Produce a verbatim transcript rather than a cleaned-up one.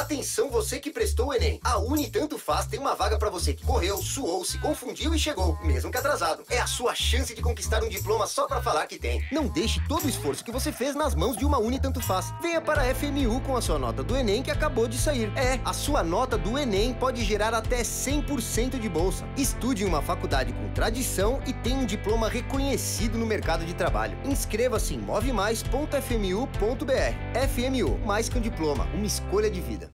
Atenção você que prestou o Enem. A Uni Tanto Faz tem uma vaga pra você que correu, suou, se confundiu e chegou, mesmo que atrasado. É a sua chance de conquistar um diploma só pra falar que tem. Não deixe todo o esforço que você fez nas mãos de uma Uni Tanto Faz. Venha para a F M U com a sua nota do Enem que acabou de sair. É, a sua nota do Enem pode gerar até cem por cento de bolsa. Estude em uma faculdade com tradição e tenha um diploma reconhecido no mercado de trabalho. Inscreva-se em move mais ponto f m u ponto b r. F M U, mais que um diploma, uma escolha de vida.